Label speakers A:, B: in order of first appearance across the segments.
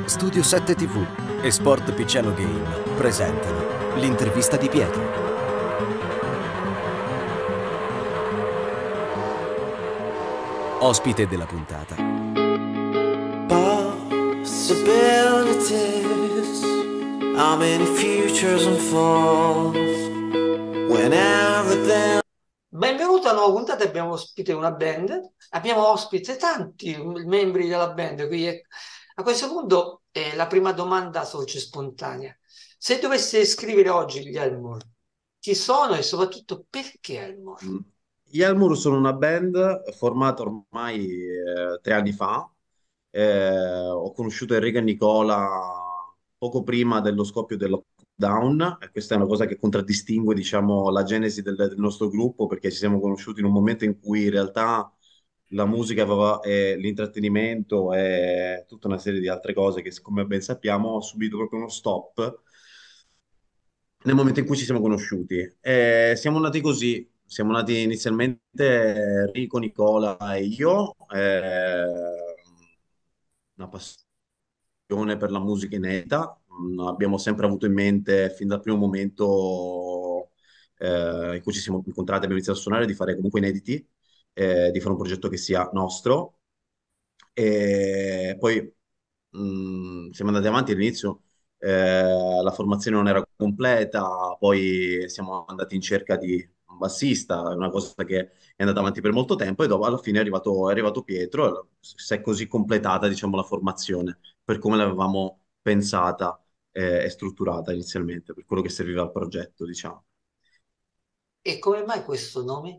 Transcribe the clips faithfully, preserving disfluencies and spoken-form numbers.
A: Studio sette T V e Sport Picciano Game presentano l'intervista di Pietro. Ospite della puntata.
B: Possibilities, how many futures unfold when everything.
C: Benvenuto a una nuova puntata, abbiamo ospite una band, abbiamo ospite tanti membri della band qui. A questo punto eh, la prima domanda sorge spontanea. Se doveste descrivere oggi gli Elmore, chi sono e soprattutto perché Elmore?
D: Gli Elmour sono una band formata ormai eh, tre anni fa. Eh, ho conosciuto Enrico e Nicola poco prima dello scoppio del lockdown, e questa è una cosa che contraddistingue, diciamo, la genesi del, del nostro gruppo, perché ci siamo conosciuti in un momento in cui in realtà la musica aveva, e l'intrattenimento e tutta una serie di altre cose che, come ben sappiamo, ha subito proprio uno stop nel momento in cui ci siamo conosciuti. Eh, siamo nati così, siamo nati inizialmente Enrico, Nicola e io, eh, una passione per la musica inedita. Mm, abbiamo sempre avuto in mente, fin dal primo momento eh, in cui ci siamo incontrati, abbiamo iniziato a suonare, di fare comunque inediti, eh, di fare un progetto che sia nostro. E poi mh, siamo andati avanti all'inizio, eh, la formazione non era completa, poi siamo andati in cerca di un bassista, una cosa che è andata avanti per molto tempo, e dopo alla fine è arrivato, è arrivato Pietro, e si è così completata, diciamo, la formazione per come l'avevamo pensata eh, e strutturata inizialmente, per quello che serviva al progetto, diciamo.
C: E come mai questo nome?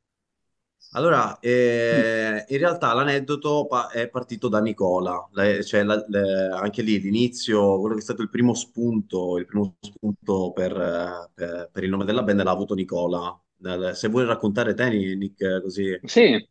D: Allora, eh, in realtà l'aneddoto pa- è partito da Nicola. Le- cioè la- le- anche lì l'inizio, quello che è stato il primo spunto, il primo spunto per, eh, per- per il nome della band l'ha avuto Nicola. Nel- se vuoi raccontare te, Nick, così.
E: Sì,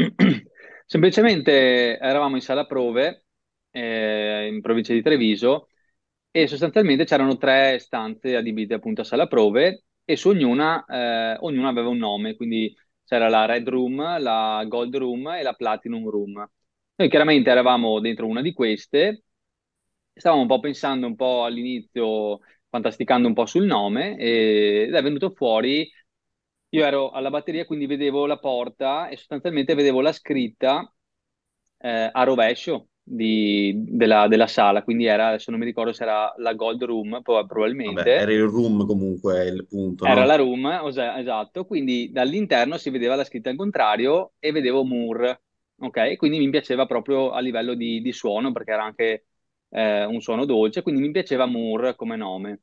E: semplicemente eravamo in sala prove eh, in provincia di Treviso e sostanzialmente c'erano tre stanze adibite appunto a sala prove e su ognuna, eh, ognuna aveva un nome, quindi c'era la Red Room, la Gold Room e la Platinum Room. Noi chiaramente eravamo dentro una di queste, stavamo un po' pensando un po' all'inizio, fantasticando un po' sul nome ed è venuto fuori. Io ero alla batteria, quindi vedevo la porta e sostanzialmente vedevo la scritta eh, a rovescio di- della, della sala, quindi era, adesso non mi ricordo se era la Gold Room, prob-
D: Vabbè, era
E: probabilmente,
D: il room comunque, il punto,
E: era la
D: no?
E: room, os- esatto, quindi dall'interno si vedeva la scritta al contrario e vedevo Moore, ok? Quindi mi piaceva proprio a livello di, di suono, perché era anche eh, un suono dolce, quindi mi piaceva Moore come nome.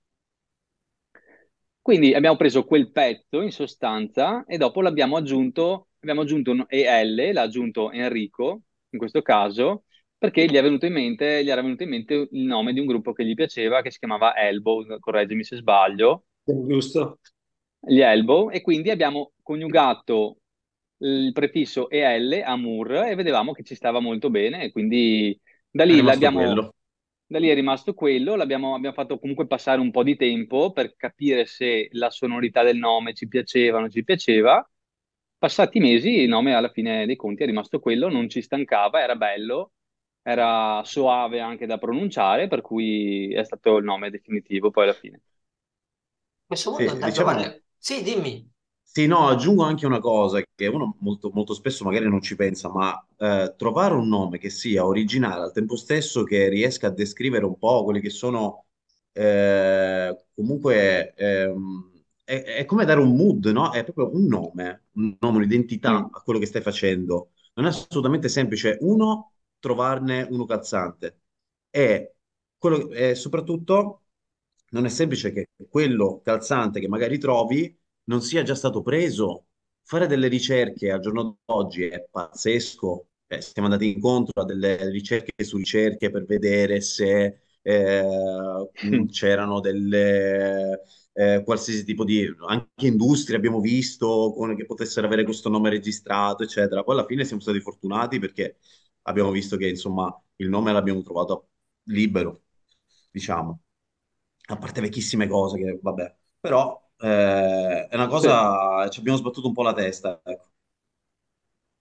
E: Quindi abbiamo preso quel pezzo in sostanza e dopo l'abbiamo aggiunto, abbiamo aggiunto un E L, l'ha aggiunto Enrico in questo caso, perché gli è venuto in mente, gli era venuto in mente il nome di un gruppo che gli piaceva, che si chiamava Elbow, correggimi se sbaglio,
C: Giusto.
E: gli Elbow, e quindi abbiamo coniugato il prefisso E L a Moore e vedevamo che ci stava molto bene e quindi da
D: È
E: lì
D: rimasto
E: l'abbiamo,
D: quello.
E: da lì è rimasto quello, l'abbiamo abbiamo fatto comunque passare un po' di tempo per capire se la sonorità del nome ci piaceva o non ci piaceva. Passati i mesi, il nome alla fine dei conti è rimasto quello, non ci stancava, era bello, era soave anche da pronunciare, per cui è stato il nome definitivo poi alla fine.
C: A questo punto
D: Sì,
C: andando
D: diciamo.
C: avanti. Sì, dimmi.
D: Sì, no, aggiungo anche una cosa che uno molto, molto spesso magari non ci pensa, ma eh, trovare un nome che sia originale al tempo stesso, che riesca a descrivere un po' quelli che sono eh, comunque ehm, è, è come dare un mood, no? È proprio un nome, un nome, un'identità
E: Mm,
D: a quello che stai facendo. Non è assolutamente semplice. Uno, trovarne uno calzante e, quello, e soprattutto non è semplice che quello calzante che magari trovi non sia già stato preso. Fare delle ricerche al giorno d'oggi è pazzesco. Eh, siamo andati incontro a delle ricerche su ricerche per vedere se eh, mh, c'erano delle eh, qualsiasi tipo di anche industrie abbiamo visto con- che potessero avere questo nome registrato, eccetera. Poi alla fine siamo stati fortunati perché abbiamo visto che insomma il nome l'abbiamo trovato libero, diciamo, a parte vecchissime cose che vabbè, però eh, è una
E: sì.
D: cosa, ci abbiamo sbattuto un po' la testa, ecco.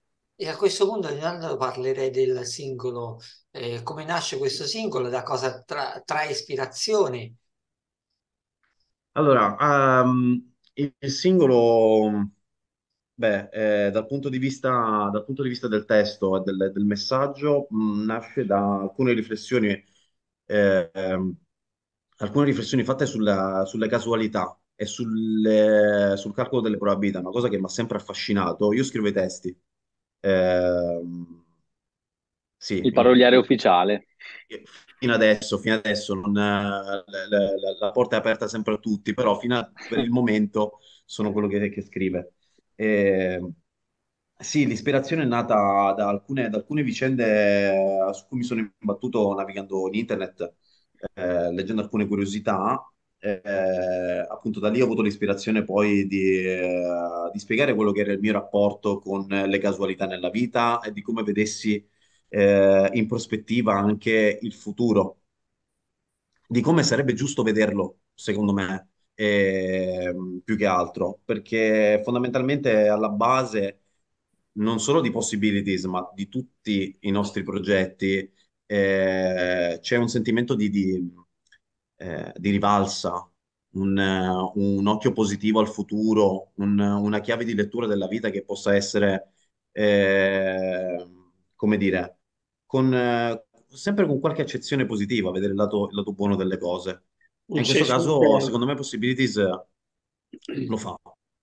C: E a questo punto Leonardo, parlerei del singolo, eh, come nasce questo singolo, da cosa tra- trae ispirazione.
D: Allora, ehm, il il singolo, beh, eh, dal punto di vista, dal punto di vista del testo e del, del messaggio, mh, nasce da alcune riflessioni, eh, ehm, alcune riflessioni fatte sulla- sulle casualità e sulle- sul calcolo delle probabilità, una cosa che mi ha sempre affascinato. Io scrivo i testi. Ehm, sì,
E: Il
D: in-
E: paroliere ufficiale.
D: fino adesso, fino adesso non, eh, la, la- la- la porta è aperta sempre a tutti, però fino a, per il momento sono quello che, che scrive. E, sì, l'ispirazione è nata da alcune, da alcune vicende eh, su cui mi sono imbattuto navigando in internet, eh, leggendo alcune curiosità. Eh, appunto da lì ho avuto l'ispirazione poi di, eh, di spiegare quello che era il mio rapporto con le casualità nella vita e di come vedessi eh, in prospettiva anche il futuro, di come sarebbe giusto vederlo, secondo me, ehm, più che altro, perché fondamentalmente alla base non solo di Possibilities, ma di tutti i nostri progetti, eh, c'è un sentimento di, di, eh, di rivalsa, un, eh, un occhio positivo al futuro, un- una chiave di lettura della vita che possa essere, eh, come dire, con, eh, sempre con qualche accezione positiva, vedere il lato, il lato buono delle cose. E
C: Non
D: in
C: c'è
D: questo caso,
C: sempre...
D: secondo me, Possibilities eh, lo fa,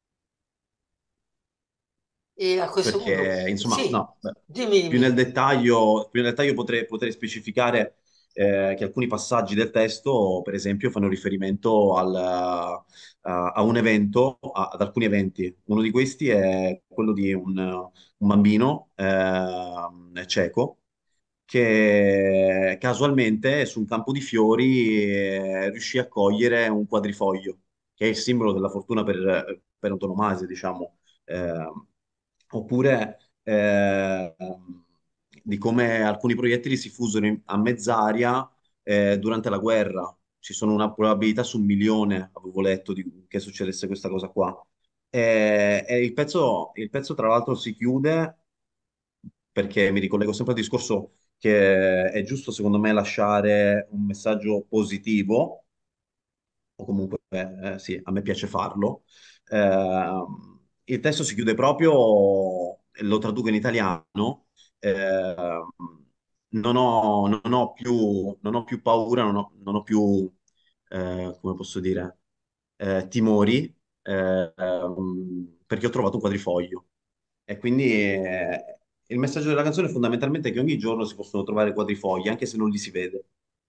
C: E a questo punto,
D: perché, insomma,
C: sì,
D: no, beh,
C: dimmi,
D: più nel
C: dimmi.
D: dettaglio, più nel dettaglio potrei, potrei specificare eh, che alcuni passaggi del testo, per esempio, fanno riferimento al, a, a un evento, a- ad alcuni eventi. Uno di questi è quello di un, un bambino eh, cieco che casualmente su un campo di fiori eh, riuscì a cogliere un quadrifoglio, che è il simbolo della fortuna per, per antonomasia, diciamo. Eh, oppure eh, di come alcuni proiettili si fusero in- a mezz'aria eh, durante la guerra. Ci sono una probabilità su un milione, avevo letto, di- che succedesse questa cosa qua. E, e il pezzo, il pezzo, tra l'altro, si chiude perché mi ricollego sempre al discorso che è giusto, secondo me, lasciare un messaggio positivo, o comunque, eh, sì, a me piace farlo. Eh, il testo si chiude proprio, lo traduco in italiano, eh, non ho, non ho più, non ho più paura, non ho, non ho più, eh, come posso dire, eh, timori, eh, ehm, perché ho trovato un quadrifoglio. E quindi eh, il messaggio della canzone è fondamentalmente che ogni giorno si possono trovare quadrifogli, anche se non li si vede.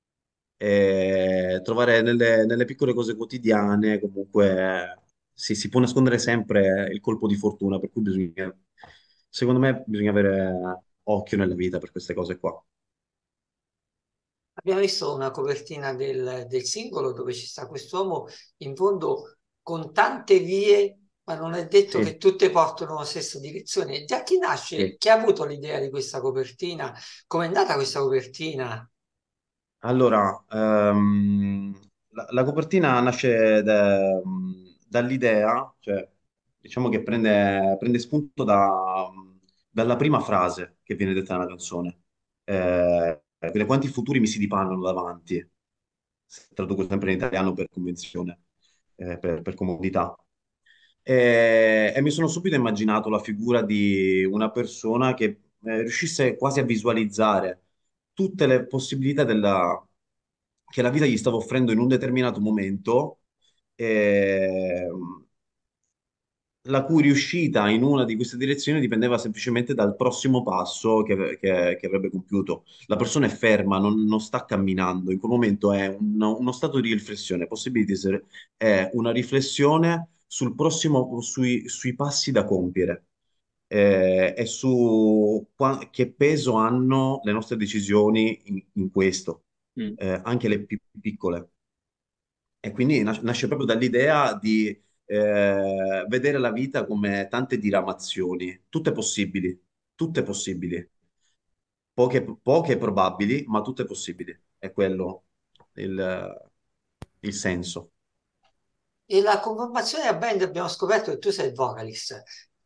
D: E trovare nelle, nelle piccole cose quotidiane, comunque, eh, sì, si può nascondere sempre il colpo di fortuna, per cui bisogna, secondo me, bisogna avere occhio nella vita per queste cose qua.
C: Abbiamo visto una copertina del, del singolo dove ci sta quest'uomo in fondo con tante vie, ma non è detto che
D: Sì,
C: tutte portano nella stessa direzione. Da chi nasce,
D: sì.
C: chi ha avuto l'idea di questa copertina? Com'è nata questa copertina?
D: Allora, ehm, la, la copertina nasce da- dall'idea, cioè diciamo che prende, prende spunto da- dalla prima frase che viene detta nella canzone. Eh, quindi, quanti futuri mi si dipanano davanti? Traduco sempre in italiano per convenzione, eh, per, per comodità. E, e mi sono subito immaginato la figura di una persona che eh, riuscisse quasi a visualizzare tutte le possibilità della- che la vita gli stava offrendo in un determinato momento, ehm, la cui riuscita in una di queste direzioni dipendeva semplicemente dal prossimo passo che, che- che avrebbe compiuto. La persona è ferma, non, non sta camminando, in quel momento è un- uno stato di riflessione. Possibilities è una riflessione sul prossimo, sui, sui passi da compiere eh, e su qua- che peso hanno le nostre decisioni in, in questo,
E: Mm.
D: eh, anche le più piccole. E quindi nas- nasce proprio dall'idea di eh, vedere la vita come tante diramazioni, tutte possibili, tutte possibili, poche, poche probabili, ma tutte possibili. È quello il, il senso.
C: E la conformazione della band abbiamo scoperto che tu sei il vocalist.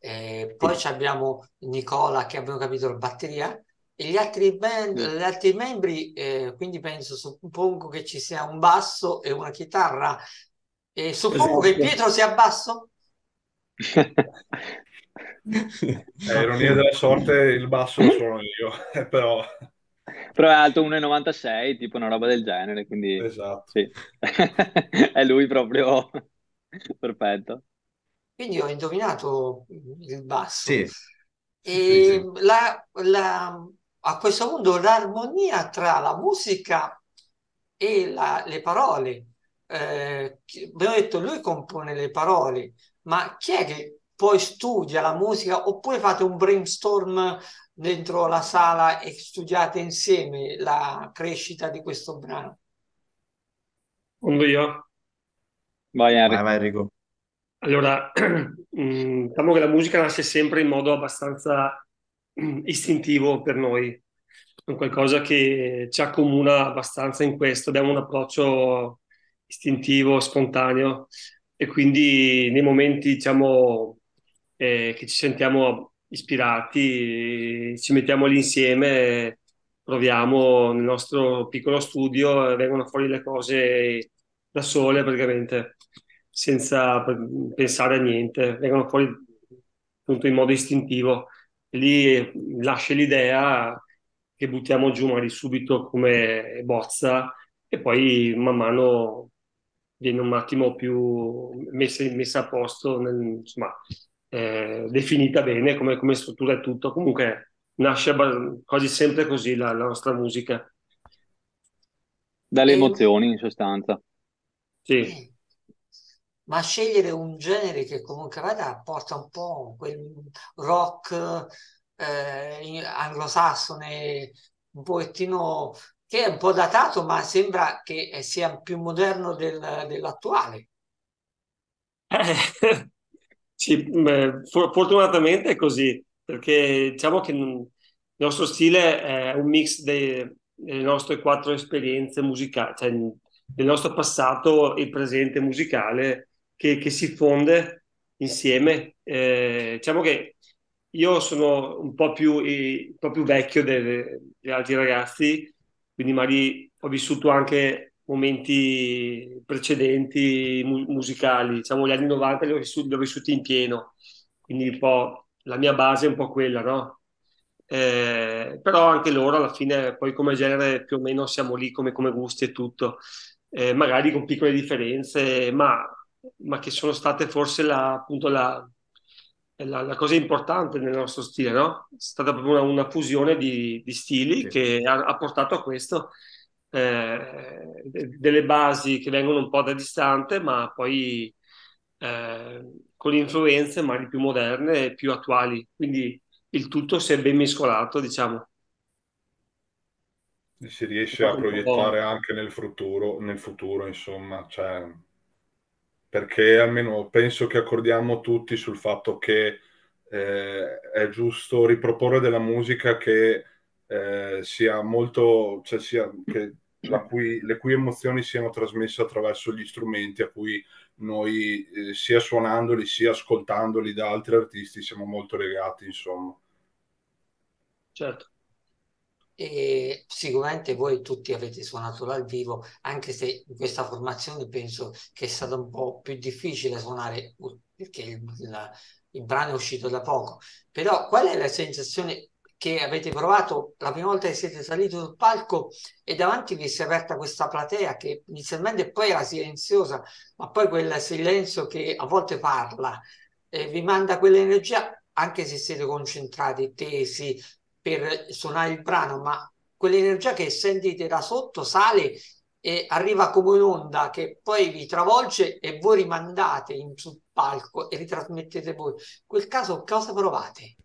C: Eh, poi
D: Sì,
C: ci abbiamo Nicola che abbiamo capito la batteria e gli altri, band-
E: Sì.
C: gli altri membri, eh, quindi penso, suppongo che ci sia un basso e una chitarra. E suppongo che
F: Esatto.
C: Pietro sia basso.
G: Eh, ironia della sorte, il basso lo suono io, però
E: Però è alto uno virgola novantasei, tipo una roba del genere, quindi
G: esatto.
E: sì, è lui proprio perfetto.
C: Quindi ho indovinato il basso.
D: sì, sì, sì,
C: E
D: sì.
C: la- la- a questo punto l'armonia tra la musica e la- le parole. Eh, chi- abbiamo detto, lui compone le parole, ma chi è che poi studia la musica oppure fate un brainstorm dentro la sala e studiate insieme la crescita di questo brano?
F: Quando io.
E: Vai
D: Vai,
E: Henry.
D: vai Enrico.
F: Allora, mm, diciamo che la musica nasce sempre in modo abbastanza mm, istintivo per noi, è un qualcosa che ci accomuna abbastanza in questo, abbiamo un approccio istintivo, spontaneo e quindi nei momenti, diciamo, eh, che ci sentiamo ispirati, eh, ci mettiamo lì insieme, proviamo nel nostro piccolo studio e vengono fuori le cose da sole praticamente, senza pensare a niente, vengono fuori appunto in modo istintivo. Lì lascia l'idea che buttiamo giù magari subito come bozza e poi man mano viene un attimo più messa, messa a posto, nel- insomma, eh, definita bene come, come struttura e tutto. Comunque nasce abba- quasi sempre così la, la nostra musica.
E: Dalle
C: E,
E: emozioni in sostanza.
F: Sì.
C: eh, ma scegliere un genere che comunque vada porta un po' quel rock eh, in- anglosassone, un pochettino che è un po' datato, ma sembra che eh, sia più moderno del- dell'attuale.
F: Eh, sì, beh, for- fortunatamente è così, perché diciamo che mm, il nostro stile è un mix dei- delle nostre quattro esperienze musicali, cioè mm, del nostro passato e presente musicale che, che si fonde insieme. Eh, diciamo che io sono un po' più, eh, un po' più vecchio delle- degli altri ragazzi, quindi magari ho vissuto anche momenti precedenti mu- musicali, diciamo gli anni novanta li ho vissuti, li ho vissuti in pieno, quindi un po' la mia base è un po' quella, no? Eh, però anche loro alla fine, poi come genere più o meno siamo lì come, come gusti e tutto. Eh, magari con piccole differenze, ma, ma che sono state forse la, appunto la, la- la cosa importante nel nostro stile, no? È stata proprio una, una fusione di, di stili
D: Sì.
F: che ha, ha portato a questo, eh, de- delle basi che vengono un po' da distante, ma poi eh, con influenze magari più moderne e più attuali. Quindi il tutto si è ben mescolato, diciamo.
G: Si
F: È
G: riesce a
F: stato un po'.
G: proiettare anche nel futuro, nel futuro, insomma, cioè, perché almeno penso che accordiamo tutti sul fatto che eh, è giusto riproporre della musica che eh, sia molto, cioè sia, che la cui- le cui emozioni siano trasmesse attraverso gli strumenti a cui noi, eh, sia suonandoli sia ascoltandoli da altri artisti, siamo molto legati, insomma.
F: Certo.
C: E sicuramente voi tutti avete suonato dal vivo, anche se in questa formazione penso che è stato un po' più difficile suonare uh, perché il, la- il brano è uscito da poco. Però qual è la sensazione che avete provato la prima volta che siete saliti sul palco e davanti vi si è aperta questa platea che inizialmente poi era silenziosa, ma poi quel silenzio che a volte parla, eh, vi manda quell'energia anche se siete concentrati, tesi per suonare il brano, ma quell'energia che sentite da sotto sale e arriva come un'onda che poi vi travolge e voi rimandate in sul palco e ritrasmettete voi. In quel caso cosa provate?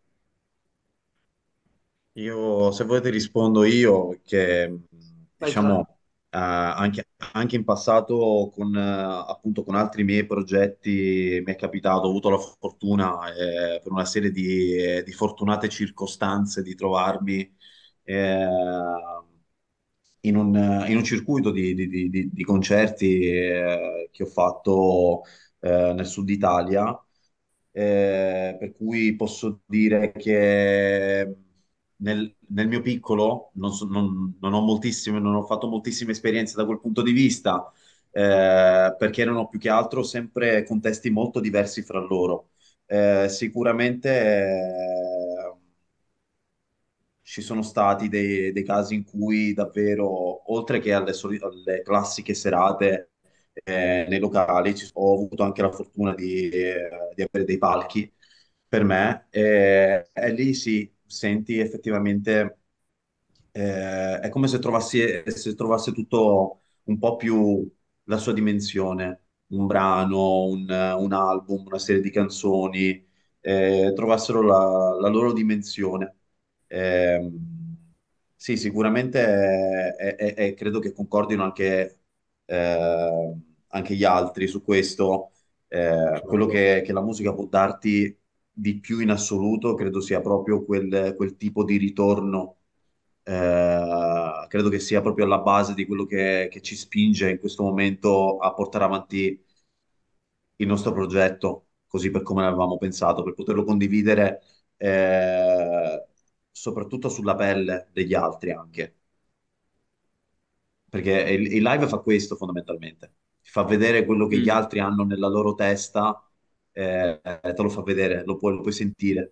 D: Io, se volete, rispondo io che,
F: Vai tra.
D: diciamo, eh, anche, anche in passato con, eh, appunto, con altri miei progetti mi è capitato, ho avuto la fortuna, eh, per una serie di, di fortunate circostanze di trovarmi eh, in un, in un circuito di, di- di- di- di concerti eh, che ho fatto eh, nel sud Italia, eh, per cui posso dire che nel, nel mio piccolo non, so- non- non ho moltissime, non ho fatto moltissime esperienze da quel punto di vista, eh, perché erano più che altro sempre contesti molto diversi fra loro. Eh, sicuramente eh, ci sono stati dei, dei casi in cui davvero, oltre che alle, soli- alle classiche serate eh, nei locali, ci- ho avuto anche la fortuna di, eh, di avere dei palchi per me, e, e lì sì, senti effettivamente, eh, è come se trovassi, se trovasse tutto un po' più la sua dimensione, un brano, un, un album, una serie di canzoni, eh, trovassero la, la loro dimensione. Ehm, sì, sicuramente è- è- è- credo che concordino anche, eh, anche gli altri su questo. Eh, quello
G: Certo.
D: che, che la musica può darti di più in assoluto, credo sia proprio quel, quel tipo di ritorno. Eh, credo che sia proprio alla base di quello che, che ci spinge in questo momento a portare avanti il nostro progetto, così per come l'avevamo pensato, per poterlo condividere, eh, soprattutto sulla pelle degli altri anche. Perché il, il live fa questo fondamentalmente, ti fa vedere quello che gli
E: Mm.
D: altri hanno nella loro testa, eh, te lo fa vedere, lo puoi, lo puoi sentire.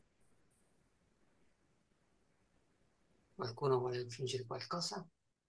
C: Qualcuno vuole aggiungere qualcosa?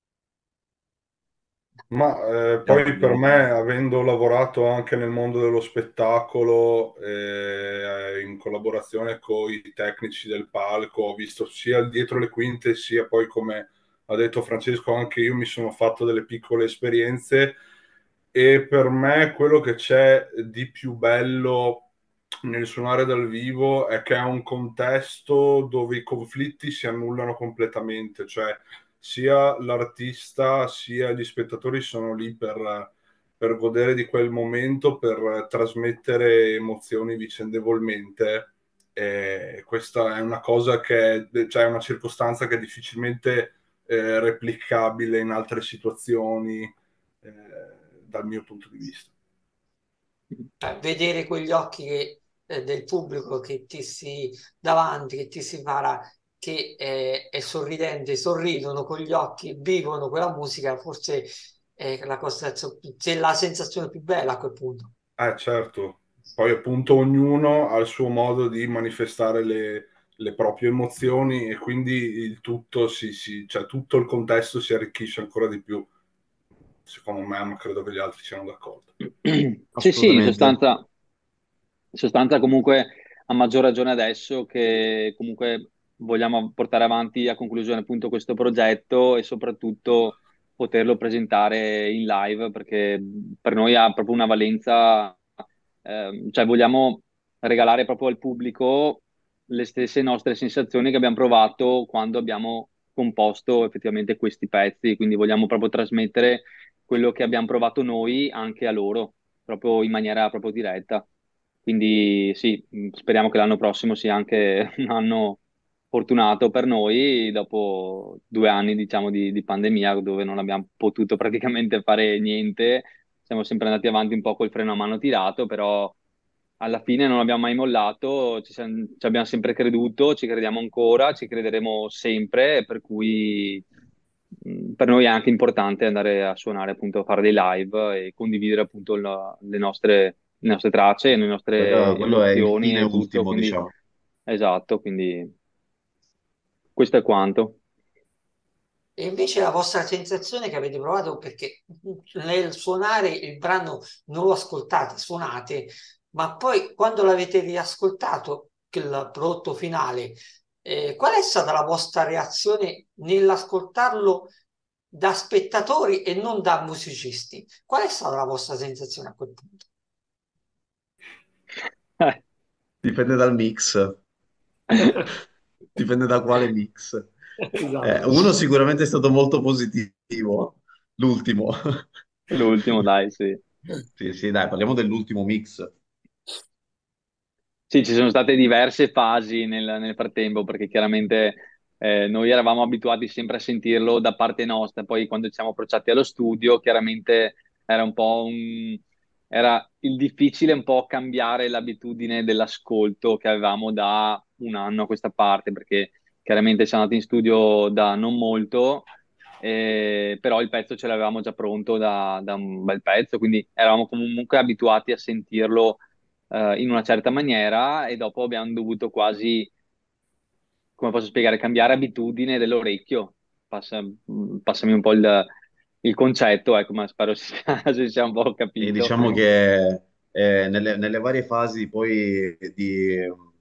G: Ma eh,
D: No,
G: poi per
D: abbiamo-
G: me, avendo lavorato anche nel mondo dello spettacolo, eh, in collaborazione con i tecnici del palco, ho visto sia il dietro le quinte, sia poi, come ha detto Francesco, anche io mi sono fatto delle piccole esperienze, e per me quello che c'è di più bello nel suonare dal vivo è che è un contesto dove i conflitti si annullano completamente, cioè sia l'artista sia gli spettatori sono lì per, per godere di quel momento, per trasmettere emozioni vicendevolmente. E questa è una cosa che, cioè è una circostanza che è difficilmente eh, replicabile in altre situazioni, eh, dal mio punto di vista.
C: Eh, vedere quegli occhi che- eh, del pubblico che ti si davanti, che ti si para, che eh, è sorridente, sorridono con gli occhi, vivono quella musica, forse è la cosa, c'è la sensazione più bella a quel punto.
G: Eh, certo, poi appunto ognuno ha il suo modo di manifestare le, le proprie emozioni, e quindi il tutto si, si- cioè tutto il contesto si arricchisce ancora di più, secondo me, ma credo che gli altri siano d'accordo.
E: Sì, sì, in
D: Assolutamente.
E: sostanza. In sostanza, comunque, a maggior ragione adesso che comunque vogliamo portare avanti a conclusione appunto questo progetto e soprattutto poterlo presentare in live, perché per noi ha proprio una valenza, ehm, cioè vogliamo regalare proprio al pubblico le stesse nostre sensazioni che abbiamo provato quando abbiamo composto effettivamente questi pezzi, quindi vogliamo proprio trasmettere quello che abbiamo provato noi anche a loro, proprio in maniera proprio diretta. Quindi sì, mh, speriamo che l'anno prossimo sia anche un anno fortunato per noi, dopo due anni, diciamo, di, di pandemia, dove non abbiamo potuto praticamente fare niente. Siamo sempre andati avanti un po' col freno a mano tirato, però alla fine non abbiamo mai mollato, ci, siamo- ci abbiamo sempre creduto, ci crediamo ancora, ci crederemo sempre, per cui mh, per noi è anche importante andare a suonare, appunto, a fare dei live e condividere appunto la- le nostre, le nostre tracce, le
D: Quello,
E: nostre
D: quello è il
E: emozioni
D: fine
E: e tutto,
D: ultimo,
E: quindi
D: diciamo.
E: esatto, quindi questo è quanto.
C: E invece la vostra sensazione che avete provato, perché nel suonare il brano non lo ascoltate, suonate, ma poi quando l'avete riascoltato, il prodotto finale, eh, qual è stata la vostra reazione nell'ascoltarlo da spettatori e non da musicisti? Qual è stata la vostra sensazione a quel punto?
D: Dipende dal mix. Dipende da quale mix. Eh,
F: Esatto.
D: uno sicuramente è stato molto positivo, l'ultimo.
E: L'ultimo, dai, sì.
D: Sì, sì, dai, parliamo dell'ultimo mix.
E: Sì, ci sono state diverse fasi nel, nel frattempo, perché chiaramente eh, noi eravamo abituati sempre a sentirlo da parte nostra, poi quando ci siamo approcciati allo studio, chiaramente era un po' un, era il difficile un po' cambiare l'abitudine dell'ascolto che avevamo da un anno a questa parte, perché chiaramente siamo andati in studio da non molto, eh, però il pezzo ce l'avevamo già pronto da, da un bel pezzo, quindi eravamo comunque abituati a sentirlo eh, in una certa maniera e dopo abbiamo dovuto quasi, come posso spiegare, cambiare abitudine dell'orecchio. Passa- mh, passami un po' il, il concetto, ecco, ma spero si sia, si sia un po'
D: E
E: capito.
D: diciamo che eh, nelle, nelle varie fasi poi di,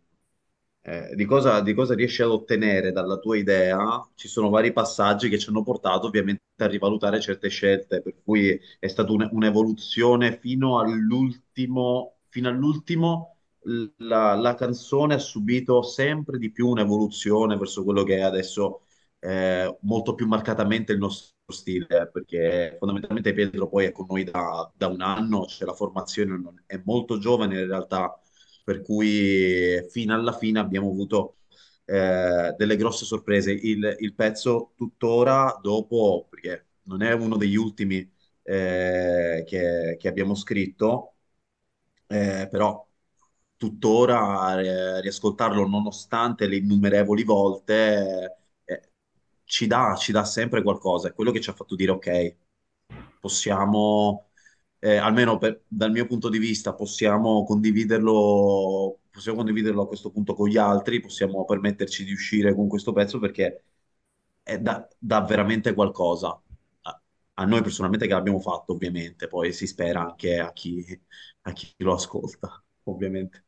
D: eh, di cosa, di cosa riesci ad ottenere dalla tua idea, ci sono vari passaggi che ci hanno portato ovviamente a rivalutare certe scelte, per cui è stata un- un'evoluzione fino all'ultimo, fino all'ultimo la, la canzone ha subito sempre di più un'evoluzione verso quello che è adesso eh, molto più marcatamente il nostro stile, perché fondamentalmente Pietro poi è con noi da, da un anno, c'è la formazione, non- è molto giovane in realtà, per cui fino alla fine abbiamo avuto eh, delle grosse sorprese. Il, il pezzo tuttora, dopo, perché non è uno degli ultimi eh, che, che abbiamo scritto, eh, però tuttora eh, riascoltarlo nonostante le innumerevoli volte eh, ci dà, ci dà sempre qualcosa, è quello che ci ha fatto dire ok, possiamo, eh, almeno per- dal mio punto di vista, possiamo condividerlo, possiamo condividerlo a questo punto con gli altri, possiamo permetterci di uscire con questo pezzo perché è da, dà veramente qualcosa. A, a noi personalmente che l'abbiamo fatto, ovviamente, poi si spera anche a chi, a chi lo ascolta, ovviamente.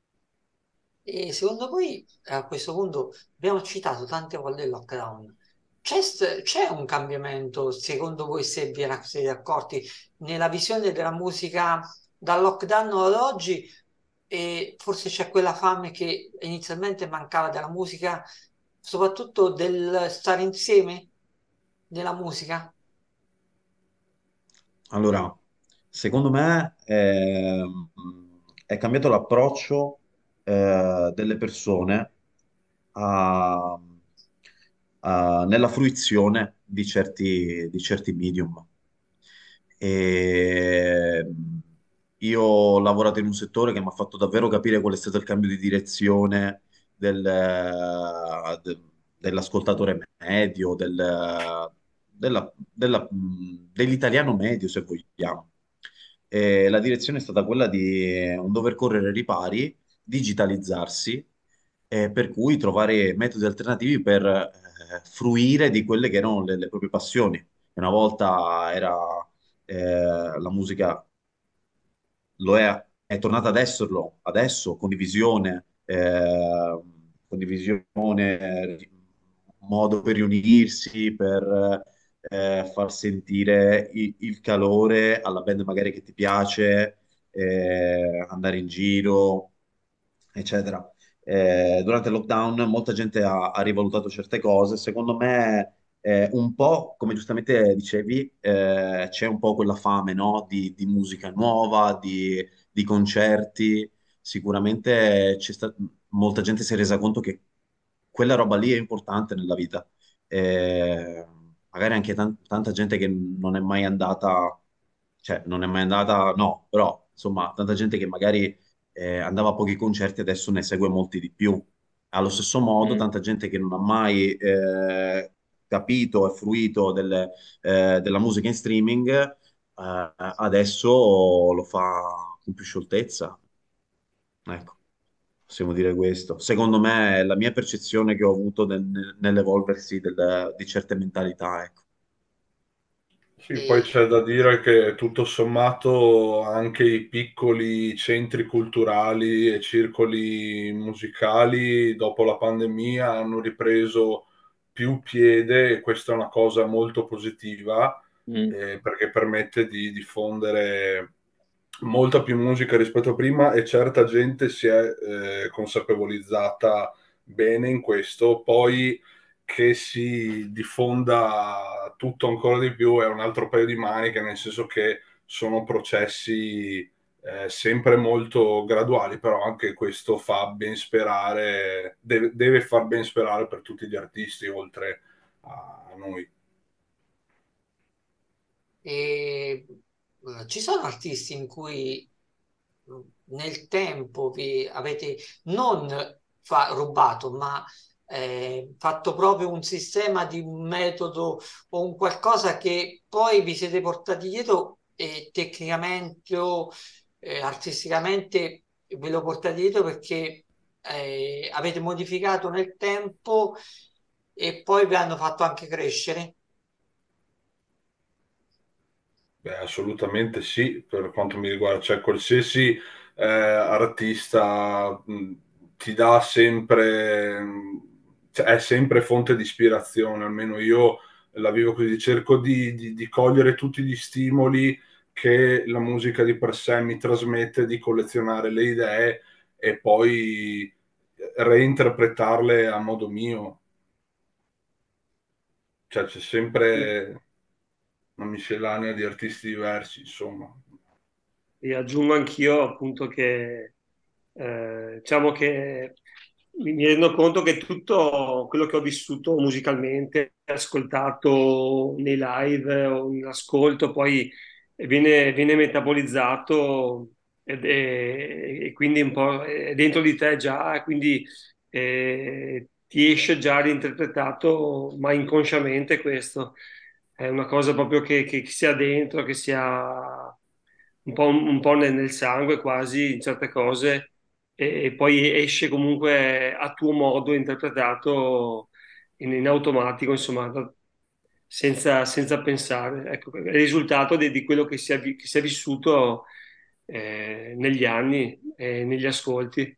C: E secondo voi, a questo punto, abbiamo citato tante volte il lockdown. C'è st- c'è un cambiamento, secondo voi, se vi era- siete accorti, nella visione della musica dal lockdown ad oggi? E forse c'è quella fame che inizialmente mancava della musica, soprattutto del stare insieme nella musica?
D: Allora, secondo me ehm, è cambiato l'approccio eh, delle persone a- a- nella fruizione di certi, di certi medium. E io ho lavorato in un settore che mi ha fatto davvero capire qual è stato il cambio di direzione del- de- dell'ascoltatore medio, del, della- della- dell'italiano medio, se vogliamo. E la direzione è stata quella di non dover correre ai ripari, digitalizzarsi, eh, per cui trovare metodi alternativi per eh, fruire di quelle che erano le, le proprie passioni. Una volta era eh, la musica lo è, è tornata ad esserlo adesso, condivisione, eh, condivisione, eh, modo per riunirsi, per eh, far sentire il, il calore alla band magari che ti piace, eh, andare in giro, eccetera. Eh, durante il lockdown molta gente ha, ha rivalutato certe cose, secondo me eh, un po', come giustamente dicevi, eh, c'è un po' quella fame, no? di, di musica nuova, di, di concerti. Sicuramente c'è sta- molta gente si è resa conto che quella roba lì è importante nella vita. Eh, magari anche tan- tanta gente che non è mai andata, cioè non è mai andata, no, però insomma, tanta gente che magari eh, andava a pochi concerti adesso ne segue molti di più. Allo stesso modo,
E: Mm.
D: tanta gente che non ha mai eh, capito e fruito delle- eh, della musica in streaming, eh, adesso lo fa con più scioltezza. Ecco, possiamo dire questo. Secondo me è la mia percezione che ho avuto nel- nell'evolversi del- di certe mentalità, ecco.
G: Sì, poi
C: E
G: c'è da dire che tutto sommato anche i piccoli centri culturali e circoli musicali dopo la pandemia hanno ripreso più piede e questa è una cosa molto positiva
E: Mm.
G: eh, perché permette di diffondere molta più musica rispetto a prima e certa gente si è eh, consapevolizzata bene in questo. Poi che si diffonda tutto ancora di più è un altro paio di maniche, nel senso che sono processi eh, sempre molto graduali, però anche questo fa ben sperare, deve, deve far ben sperare per tutti gli artisti, oltre a noi.
C: E eh, ci sono artisti in cui mh, nel tempo vi avete non fa- rubato, ma eh, fatto proprio un sistema di un metodo o un qualcosa che poi vi siete portati dietro e tecnicamente o eh, artisticamente ve lo portate dietro perché eh, avete modificato nel tempo e poi vi hanno fatto anche crescere.
G: Beh, assolutamente sì, per quanto mi riguarda, cioè qualsiasi eh, artista mh, ti dà sempre, mh, cioè, è sempre fonte di ispirazione, almeno io la vivo così, cerco di, di- di cogliere tutti gli stimoli che la musica di per sé mi trasmette, di collezionare le idee e poi reinterpretarle a modo mio, cioè c'è
F: Sì.
G: sempre una miscellanea di artisti diversi, insomma.
F: E aggiungo anch'io appunto che eh, diciamo che mi mi rendo conto che tutto quello che ho vissuto musicalmente, ascoltato nei live o in ascolto, poi viene, viene metabolizzato ed è- e quindi un po' è dentro di te già, quindi eh, ti esce già reinterpretato, ma inconsciamente questo. È una cosa proprio che, che, che sia dentro, che sia un po', un po' nel, nel sangue quasi in certe cose e, e poi esce comunque a tuo modo interpretato in, in automatico, insomma, da- senza, senza pensare. Ecco, è il risultato di, di quello che si è, vi- che si è vissuto eh, negli anni e negli ascolti.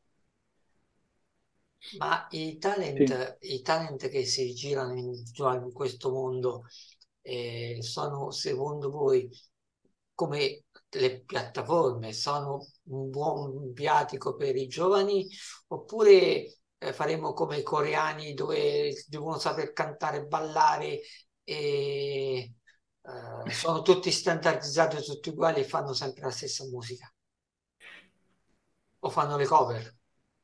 C: Ma i
E: Sì.
C: talent, i talent che si girano in, cioè, in questo mondo eh, sono, secondo voi, come le piattaforme, sono un buon viatico per i giovani oppure eh, faremo come i coreani dove devono saper cantare e ballare e eh, sono tutti standardizzati, tutti uguali e fanno sempre la stessa musica o fanno le cover?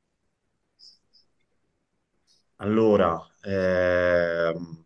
D: Allora, ehm,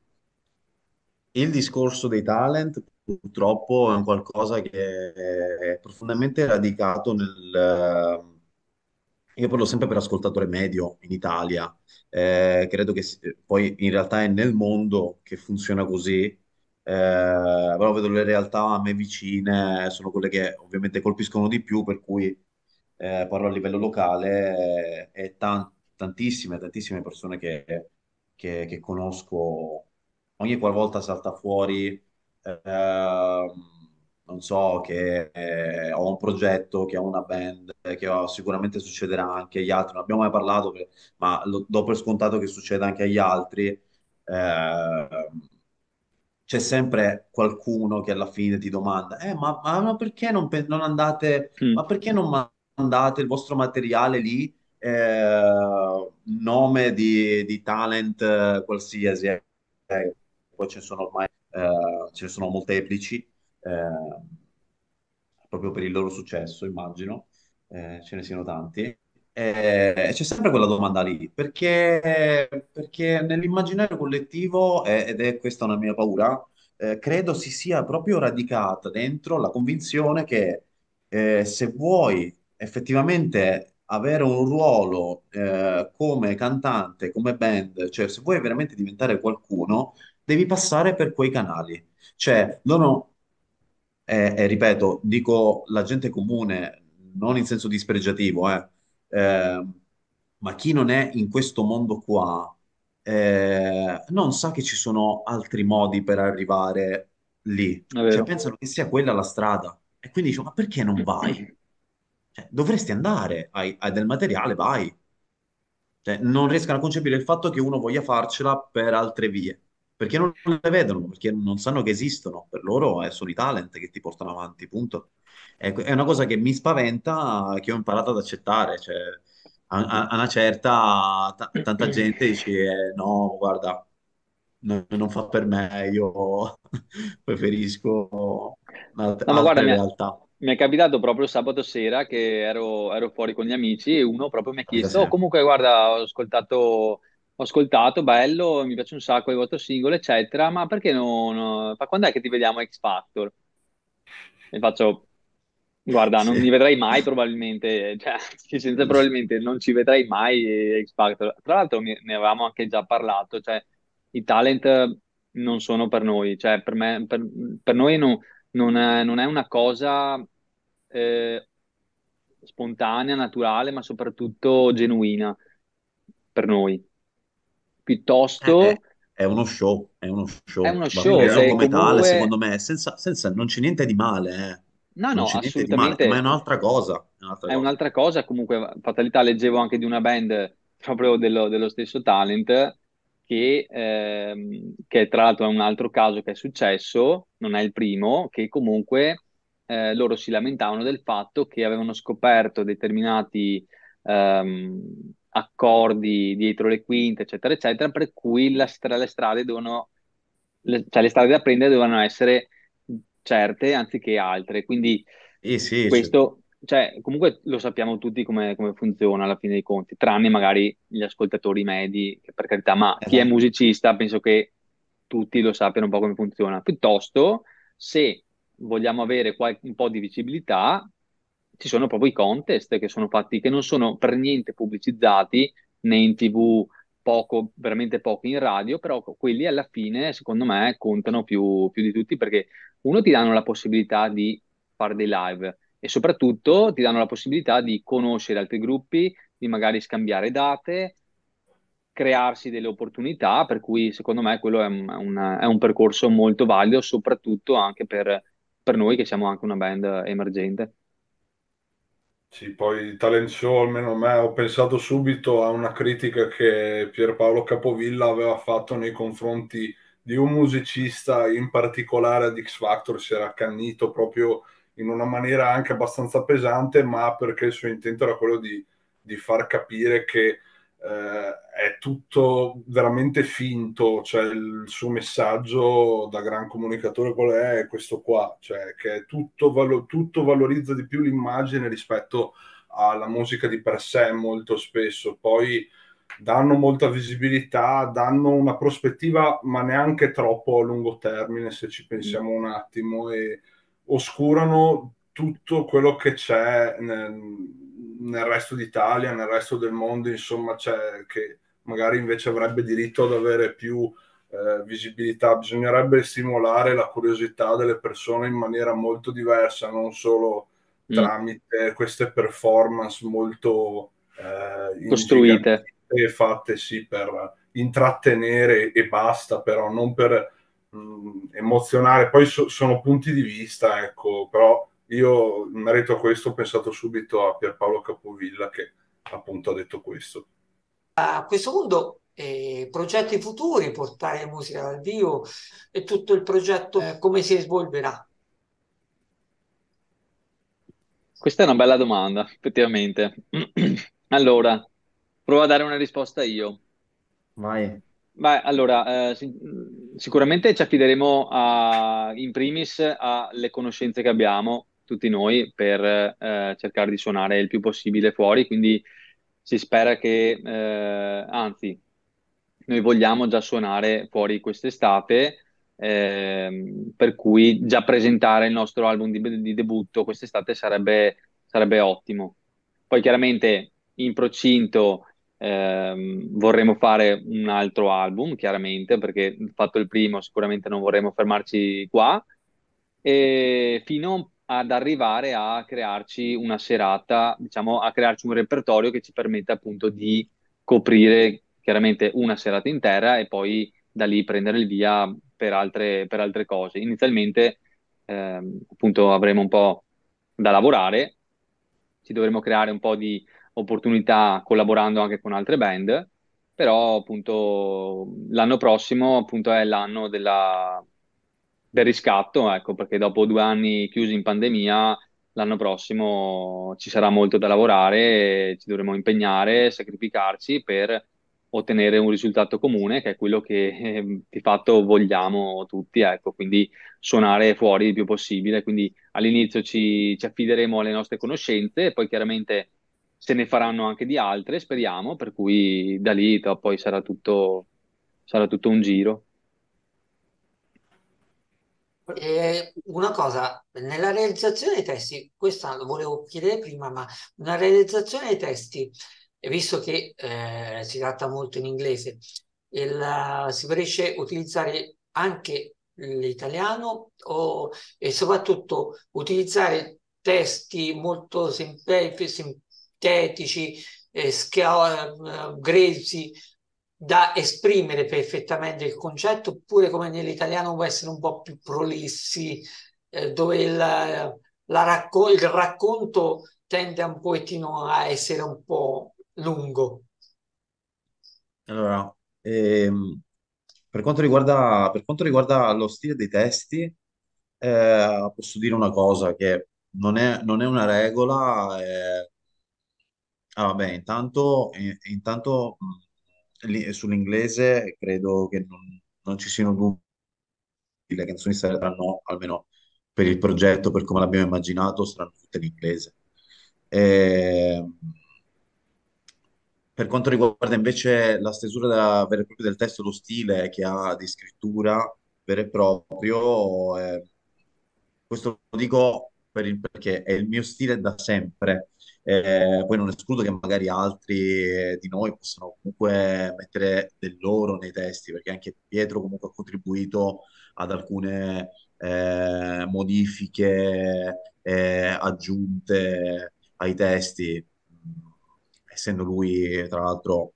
D: il discorso dei talent purtroppo è un qualcosa che è profondamente radicato nel... Io parlo sempre per ascoltatore medio in Italia. Eh, credo che si- poi in realtà è nel mondo che funziona così. Eh, però vedo le realtà a me vicine, sono quelle che ovviamente colpiscono di più, per cui eh, parlo a livello locale eh, e tan- tantissime, tantissime persone che, che- che conosco, ogni qualvolta salta fuori, ehm, non so, che eh, ho un progetto, che ho una band, eh, che ho- sicuramente succederà anche agli altri, non abbiamo mai parlato, per- ma lo, do per scontato che succeda anche agli altri. ehm, C'è sempre qualcuno che alla fine ti domanda, eh, ma, ma- ma perché non, pe- non andate,
E: Mm.
D: ma perché non mandate il vostro materiale lì, eh, nome di, di talent eh, qualsiasi, eh, eh, poi ce ne sono ormai, eh, ce ne sono molteplici, eh, proprio per il loro successo, immagino, eh, ce ne siano tanti. E e c'è sempre quella domanda lì, perché, perché nell'immaginario collettivo, eh, ed è questa una mia paura, eh, credo si sia proprio radicata dentro la convinzione che eh, se vuoi effettivamente avere un ruolo eh, come cantante, come band, cioè se vuoi veramente diventare qualcuno, devi passare per quei canali. Cioè, loro, e, e ripeto, dico la gente comune, non in senso dispregiativo, eh, eh, ma chi non è in questo mondo qua, eh, non sa che ci sono altri modi per arrivare lì.
E: È
D: Cioè,
E: vero.
D: pensano che sia quella la strada. E quindi dico, ma perché non vai? Cioè, dovresti andare, hai, hai del materiale, vai. Cioè, non riescono a concepire il fatto che uno voglia farcela per altre vie, perché non le vedono, perché non sanno che esistono. Per loro eh, sono i talent che ti portano avanti, punto. Ecco, è una cosa che mi spaventa, che ho imparato ad accettare. Cioè, a, a- a una certa, ta- tanta gente dice, eh, no, guarda, no- non fa per me, io preferisco alt-
E: No, ma guarda,
D: altre
E: mi è,
D: realtà.
E: mi è capitato proprio sabato sera che ero, ero fuori con gli amici e uno proprio mi ha
D: Capita
E: chiesto, oh,
D: sempre.
E: comunque guarda, ho ascoltato, ho ascoltato, bello, mi piace un sacco il vostro singolo, eccetera, ma perché non... ma quando è che ti vediamo a X Factor? E faccio, guarda, non mi
D: Sì.
E: vedrai mai probabilmente, cioè, sì, senza probabilmente non ci vedrai mai eh, X Factor. Tra l'altro ne ne avevamo anche già parlato, cioè i talent non sono per noi, cioè per me, per, per noi no- non è, non è una cosa eh, spontanea, naturale, ma soprattutto genuina per noi.
D: Eh, È,
E: Piuttosto
D: è uno show, è uno
E: è
D: show,
E: uno
D: va
E: show,
D: preso
E: se
D: come tale,
E: comunque...
D: secondo me, senza, senza- non c'è niente di male, eh.
E: No,
D: Non
E: no,
D: c'è niente di male, ma è
E: assolutamente.
D: un'altra cosa, è un'altra
E: È
D: cosa.
E: un'altra cosa, comunque, fatalità, leggevo anche di una band proprio dello, dello stesso talent che, ehm, che tra l'altro è un altro caso che è successo, non è il primo, che comunque eh, loro si lamentavano del fatto che avevano scoperto determinati ehm, accordi dietro le quinte, eccetera, eccetera, per cui la stra- le strade dovevano, le, cioè le strade da prendere dovevano essere certe anziché altre. Quindi
D: Sì, sì, c'è-
E: questo, cioè, comunque lo sappiamo tutti come, come funziona alla fine dei conti, tranne magari gli ascoltatori medi, che per carità, ma chi è
D: esatto.
E: musicista penso che tutti lo sappiano un po' come funziona. Piuttosto, se vogliamo avere qual- un po' di visibilità, ci sono proprio i contest che sono fatti, che non sono per niente pubblicizzati né in T V, poco, veramente poco in radio, però quelli alla fine, secondo me, contano più, più di tutti perché uno ti danno la possibilità di fare dei live e soprattutto ti danno la possibilità di conoscere altri gruppi, di magari scambiare date, crearsi delle opportunità, per cui secondo me quello è un, un- è un percorso molto valido, soprattutto anche per, per noi che siamo anche una band emergente.
G: Sì, poi il talent show, almeno a me, ho pensato subito a una critica che Pierpaolo Capovilla aveva fatto nei confronti di un musicista, in particolare ad X Factor, si era accannito proprio in una maniera anche abbastanza pesante, ma perché il suo intento era quello di, di far capire che eh, è tutto veramente finto, cioè il suo messaggio da gran comunicatore qual è, è questo qua, cioè che è tutto, valo- tutto valorizza di più l'immagine rispetto alla musica di per sé molto spesso, poi danno molta visibilità, danno una prospettiva, ma neanche troppo a lungo termine, se ci
E: Mm.
G: pensiamo un attimo, e oscurano tutto quello che c'è nel, nel resto d'Italia, nel resto del mondo, insomma, c'è che magari invece avrebbe diritto ad avere più eh, visibilità. Bisognerebbe stimolare la curiosità delle persone in maniera molto diversa, non solo
E: Mm.
G: tramite queste performance molto eh,
E: Costruite.
G: ingigantite fatte sì per intrattenere e basta, però non per mh, emozionare. Poi so- sono punti di vista, ecco, però io in merito a questo ho pensato subito a Pierpaolo Capovilla che appunto ha detto questo.
C: A questo punto, eh, progetti futuri, portare musica dal vivo e tutto il progetto, eh, come si svolgerà?
E: Questa è una bella domanda, effettivamente. Allora, provo a dare una risposta io.
D: Vai.
E: Beh, allora, eh, si- sicuramente ci affideremo a- in primis alle conoscenze che abbiamo, tutti noi, per eh, cercare di suonare il più possibile fuori, quindi si spera che, eh, anzi, noi vogliamo già suonare fuori quest'estate, ehm, per cui già presentare il nostro album di, di debutto quest'estate sarebbe, sarebbe ottimo. Poi chiaramente in procinto ehm, vorremmo fare un altro album, chiaramente, perché fatto il primo sicuramente non vorremmo fermarci qua, e fino ad arrivare a crearci una serata, diciamo, a crearci un repertorio che ci permetta appunto di coprire chiaramente una serata intera e poi da lì prendere il via per altre, per altre cose. Inizialmente, ehm, appunto, avremo un po' da lavorare, ci dovremo creare un po' di opportunità collaborando anche con altre band, però appunto l'anno prossimo appunto è l'anno della- del riscatto, ecco, perché dopo due anni chiusi in pandemia, l'anno prossimo ci sarà molto da lavorare, e ci dovremo impegnare, sacrificarci per ottenere un risultato comune, che è quello che eh, di fatto vogliamo tutti, ecco, quindi suonare fuori il più possibile, quindi all'inizio ci, ci affideremo alle nostre conoscenze e poi chiaramente se ne faranno anche di altre, speriamo, per cui da lì to- poi sarà tutto, sarà tutto un giro.
C: E una cosa, nella realizzazione dei testi, questa lo volevo chiedere prima, ma una realizzazione dei testi, e visto che eh, si tratta molto in inglese, il- si preferisce utilizzare anche l'italiano o, e soprattutto utilizzare testi molto sempe- sintetici, eh, schia- eh, grezzi, da esprimere perfettamente il concetto, oppure come nell'italiano può essere un po' più prolissi, eh, dove il, la racco- il racconto tende un pochettino a essere un po' lungo.
D: Allora, ehm, per quanto riguarda, per quanto riguarda lo stile dei testi, eh, posso dire una cosa, che non è, non è una regola. eh, ah, vabbè, intanto, eh, intanto mh, lì- sull'inglese credo che non, non ci siano dubbi, le canzoni saranno, almeno per il progetto, per come l'abbiamo immaginato, saranno tutte in inglese. Eh, per quanto riguarda invece la stesura della- vera e propria del testo, lo stile che ha di scrittura vero e proprio, eh, questo lo dico per il- perché è il mio stile da sempre. Eh, poi non escludo che magari altri eh, di noi possano comunque mettere del loro nei testi, perché anche Pietro comunque ha contribuito ad alcune eh, modifiche, eh, aggiunte ai testi, essendo lui tra l'altro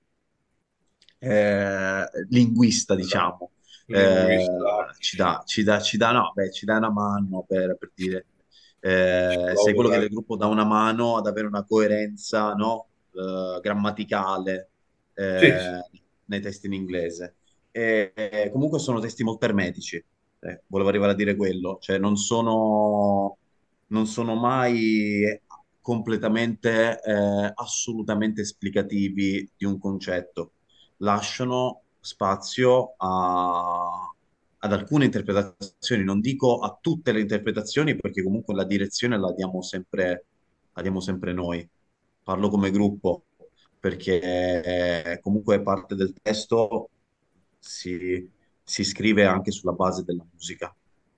D: eh, linguista, diciamo.
G: linguista,
D: Eh, ci dà, ci dà, ci dà, no, beh, ci dà una mano per, per dire, eh, sei
G: psicologo
D: quello che
G: dai.
D: del gruppo dà una mano ad avere una coerenza, no? Eh, grammaticale,
G: Sì, sì.
D: eh, nei testi in inglese. E, e comunque sono testi molto ermetici. Eh, volevo arrivare a dire quello, cioè non sono, non sono mai completamente, eh, assolutamente esplicativi di un concetto, lasciano spazio a- ad alcune interpretazioni, non dico a tutte le interpretazioni, perché comunque la direzione la diamo sempre, la diamo sempre noi. Parlo come gruppo, perché eh, comunque parte del testo si, si scrive anche sulla base della musica.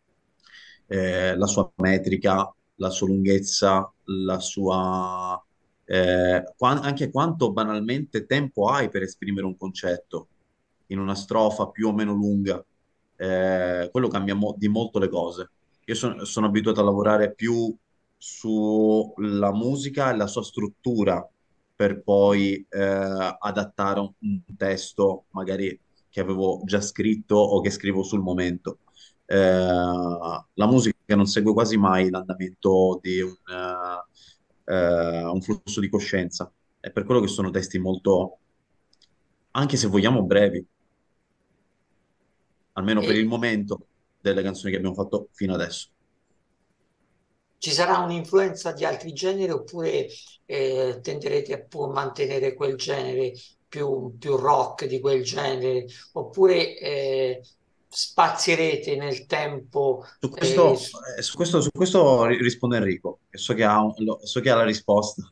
D: Eh, la sua metrica, la sua lunghezza, la sua, eh, qua- anche quanto banalmente tempo hai per esprimere un concetto in una strofa più o meno lunga. Eh, quello cambia mo- di molto le cose. Io son- sono abituato a lavorare più sulla musica e la sua struttura per poi eh, adattare un, un testo magari che avevo già scritto o che scrivo sul momento. Eh, la musica non segue quasi mai l'andamento di un, eh, eh, un flusso di coscienza. È per quello che sono testi molto, anche se vogliamo, brevi, almeno per il
C: E
D: momento, delle canzoni che abbiamo fatto fino adesso.
C: ci sarà un'influenza di altri generi oppure eh, tenderete a pu- mantenere quel genere più, più rock di quel genere, oppure eh, spazierete nel tempo?
D: Su
C: eh,
D: questo, eh, su questo, su questo ri- risponde Enrico, che so che ha, un- lo- so che ha la risposta.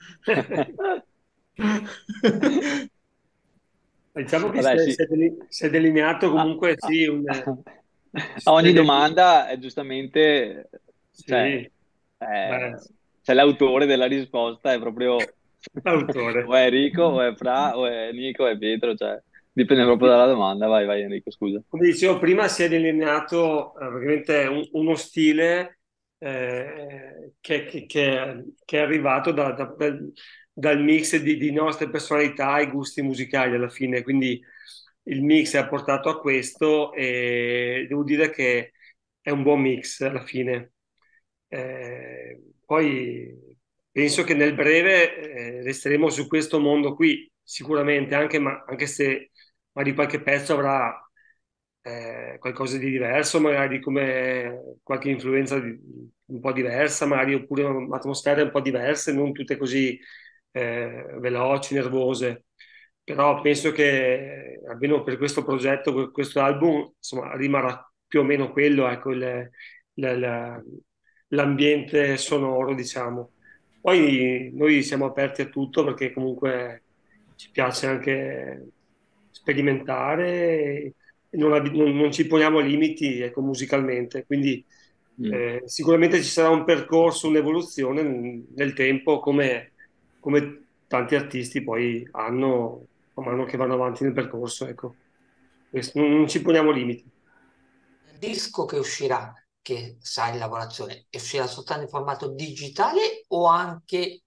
F: Diciamo che
E: Vabbè,
F: si è, si
E: sì.
F: è deli- si è delineato
E: A,
F: comunque,
E: a-
F: sì, un,
E: a
F: si è
E: ogni
F: del-
E: domanda è giustamente, cioè,
F: sì, beh,
E: eh, c'è l'autore della risposta, è proprio o
F: l'autore.
E: è Enrico, o è Fra, o è Nico, o è Pietro, cioè, dipende proprio dalla domanda. Vai, vai Enrico, scusa.
F: Come dicevo prima, si è delineato eh, praticamente un- uno stile eh, che, che- che- che è arrivato da- da- dal, dal mix di, di nostre personalità e gusti musicali alla fine. Quindi il mix ha portato a questo e devo dire che è un buon mix alla fine. Eh, poi penso che nel breve eh, resteremo su questo mondo qui, sicuramente, anche, ma, anche se magari qualche pezzo avrà eh, qualcosa di diverso, magari come qualche influenza di- un po' diversa, magari oppure atmosfere un po' diverse, non tutte così eh, veloci, nervose. Però penso che almeno per questo progetto, per questo album, insomma, rimarrà più o meno quello, ecco, il- il- il- l'ambiente sonoro, diciamo. Poi noi siamo aperti a tutto perché comunque ci piace anche sperimentare non, abbi- non- non ci poniamo limiti, ecco, musicalmente, quindi
E: Mm.
F: eh, sicuramente ci sarà un percorso, un'evoluzione n- nel tempo, come, come tanti artisti poi hanno, man mano che vanno avanti nel percorso, ecco. Questo- non, non ci poniamo limiti.
C: Il disco che uscirà, che sai in lavorazione, uscirà soltanto in formato digitale o anche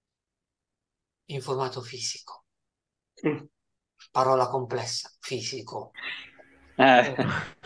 C: in formato fisico?
F: Mm.
C: Parola complessa, fisico.
E: Eh,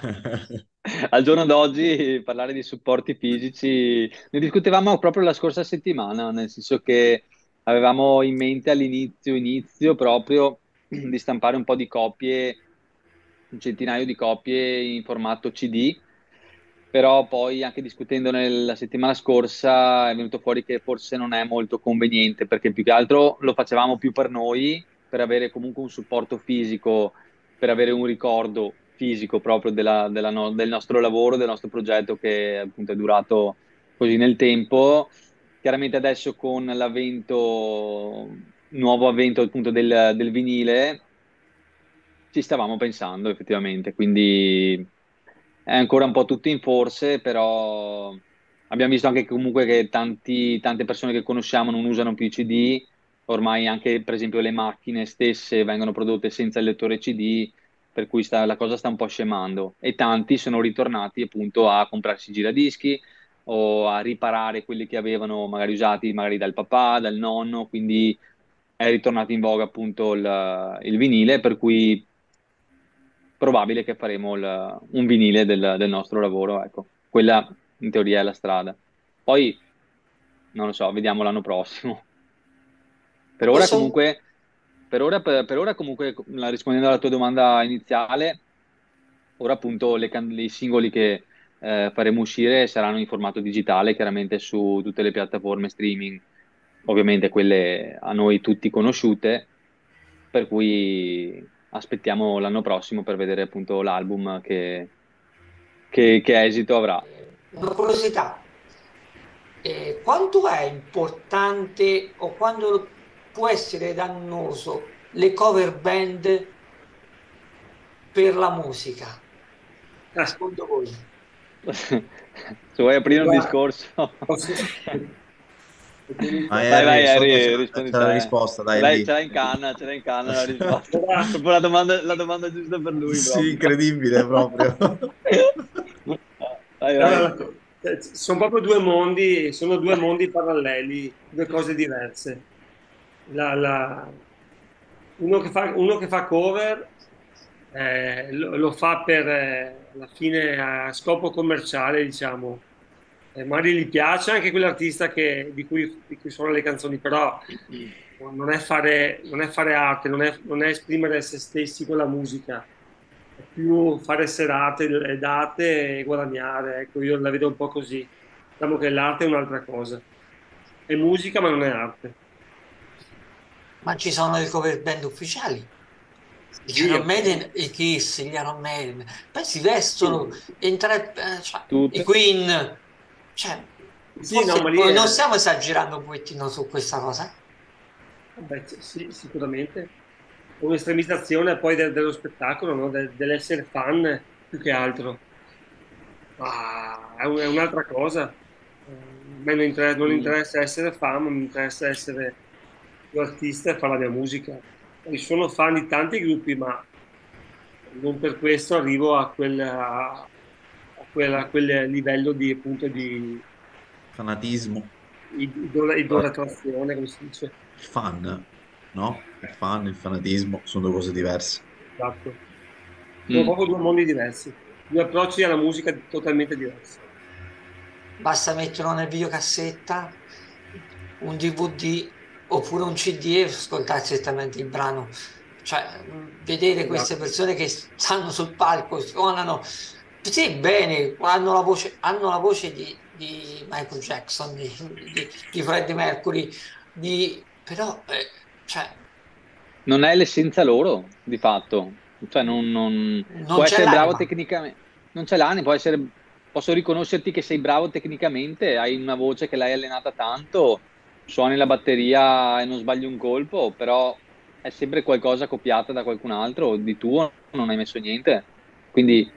E: al giorno d'oggi parlare di supporti fisici, ne discutevamo proprio la scorsa settimana, nel senso che avevamo in mente all'inizio, inizio proprio di stampare un po' di copie, un centinaio di copie in formato C D, però poi anche discutendone la settimana scorsa è venuto fuori che forse non è molto conveniente, perché più che altro lo facevamo più per noi, per avere comunque un supporto fisico, per avere un ricordo fisico proprio della- della no- del nostro lavoro, del nostro progetto che appunto è durato così nel tempo. Chiaramente adesso con l'avvento, nuovo avvento appunto del, del vinile, ci stavamo pensando effettivamente, quindi è ancora un po' tutto in forse, però abbiamo visto anche comunque che tanti- tante persone che conosciamo non usano più i C D, ormai anche per esempio le macchine stesse vengono prodotte senza il lettore C D, per cui sta- la cosa sta un po' scemando e tanti sono ritornati appunto a comprarsi i giradischi o a riparare quelli che avevano magari usati magari dal papà, dal nonno, quindi è ritornato in voga appunto il, il vinile, per cui probabile che faremo il- un vinile del, del nostro lavoro, ecco. Quella in teoria è la strada. Poi, non lo so, vediamo l'anno prossimo. Per ora
C: Questo
E: comunque, per ora, per, per ora comunque, la- rispondendo alla tua domanda iniziale, ora appunto le can- i singoli che eh, faremo uscire saranno in formato digitale, chiaramente su tutte le piattaforme streaming, ovviamente quelle a noi tutti conosciute, per cui aspettiamo l'anno prossimo per vedere appunto l'album che, che- che esito avrà.
C: una curiosità, eh, quanto è importante o quando può essere dannoso le cover band per la musica?
F: Ah,
C: Secondo voi?
E: Se vuoi aprire un
F: guarda,
E: discorso,
F: posso-
D: Vai
E: vai, vai,
D: Harry, so che c'è
E: Harry, rispondi
D: c'è la
E: te.
D: risposta,
E: Ce
D: dai
E: l'hai ce
D: lì.
E: l'hai in canna, ce l'hai in canna la risposta.
F: Allora,
E: Proprio la domanda, la domanda giusta per lui,
D: Sì,
E: proprio.
D: incredibile proprio.
E: Vai, vai.
F: allora, eh, sono proprio due mondi, sono due mondi paralleli, due cose diverse. La- la- uno che fa, uno che fa cover eh, lo, lo fa per eh, alla fine a scopo commerciale, diciamo. Eh, magari gli piace anche quell'artista che- di cui, di cui suona le canzoni, però non è fare, non è fare arte, non è, non è esprimere se stessi con la musica, è più fare serate, eh, date e guadagnare. Ecco, io la vedo un po' così. Diciamo che l'arte è un'altra cosa. È musica, ma non è arte.
C: Ma ci sono le cover band ufficiali. Gli
F: Sì,
C: Iron Maiden, i Kiss, gli Iron Maiden, poi si vestono in tre, eh, cioè, i
E: Tutte.
C: Queen, cioè,
F: sì, no,
C: forse
F: ma lì
C: oh, non
F: è...
C: stiamo esagerando un pochettino su questa cosa?
F: Beh, sì, sicuramente. È un'estremizzazione poi del- dello spettacolo, no? De- dell'essere fan più che altro. Ma è, un- è un'altra cosa. Eh, A me non interessa, non
E: Mm.
F: interessa essere fan, ma mi interessa essere più artista e fare la mia musica. Poi sono fan di tanti gruppi, ma non per questo arrivo a quel, a, a quel, a quel livello di, appunto, di
D: Fanatismo.
F: idol- idolatrazione, come si dice.
D: Il fan, no? Il fan, il fanatismo sono due cose diverse.
F: Esatto. Sono
E: Mm.
F: proprio due mondi diversi, due approcci alla musica totalmente diversi.
C: Basta metterlo nel videocassetta, un D V D oppure un C D e ascoltare direttamente il brano. Cioè, mh, vedere queste
F: Esatto.
C: persone che stanno sul palco, suonano, sì, bene, hanno la voce, hanno la voce di, di Michael Jackson, di, di, di Freddie Mercury, di, però, eh, cioè,
E: Non è l'essenza loro, di fatto. Cioè, non, non-
C: non
E: può
C: c'è
E: essere bravo
C: l'anima.
E: tecnicamente, non c'è l'anima, può essere, posso riconoscerti che sei bravo tecnicamente, hai una voce che l'hai allenata tanto, suoni la batteria e non sbagli un colpo, però è sempre qualcosa copiata da qualcun altro, di tuo non hai messo niente. Quindi,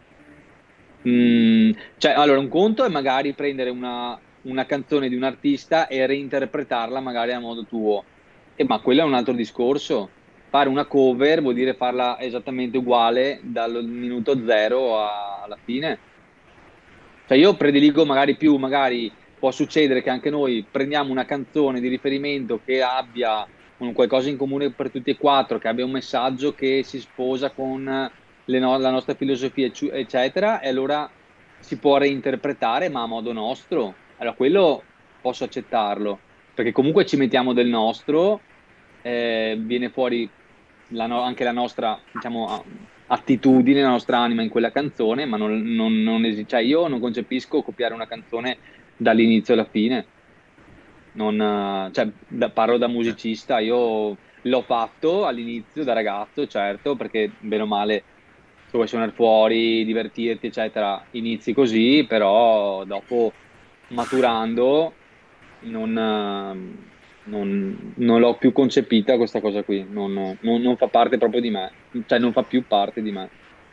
E: mh, cioè, allora, un conto è magari prendere una, una canzone di un artista e reinterpretarla magari a modo tuo. E, ma quello è un altro discorso. Fare una cover vuol dire farla esattamente uguale dal minuto zero a- alla fine. Cioè io prediligo magari più, magari può succedere che anche noi prendiamo una canzone di riferimento che abbia un qualcosa in comune per tutti e quattro, che abbia un messaggio che si sposa con le no- la nostra filosofia, ecci- eccetera, e allora si può reinterpretare, ma a modo nostro. Allora quello posso accettarlo, perché comunque ci mettiamo del nostro, eh, viene fuori la no- anche la nostra, diciamo, a- attitudine, la nostra anima in quella canzone, ma non, non, non esi- cioè io non concepisco copiare una canzone dall'inizio alla fine. Non, eh, cioè, da- parlo da
D: Sì.
E: musicista, io l'ho fatto all'inizio da ragazzo, certo, perché bene o male, se vuoi suonare fuori, divertirti, eccetera, inizi così, però dopo maturando non, eh, non- non l'ho più concepita questa cosa qui, non, non- non fa parte proprio di me, cioè non fa più parte di me.